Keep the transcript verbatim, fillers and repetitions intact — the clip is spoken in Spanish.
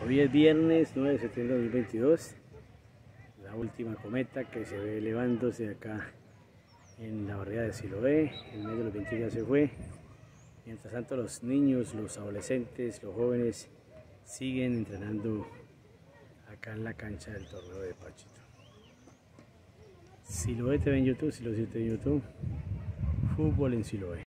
Hoy es viernes nueve de septiembre de dos mil veintidós, la última cometa que se ve elevándose acá en la barriada de Siloé. El mes de los veinte ya se fue. Mientras tanto, los niños, los adolescentes, los jóvenes siguen entrenando acá en la cancha del torneo de Pachito. Siloé T V en YouTube, Siloé T V en YouTube, fútbol en Siloé.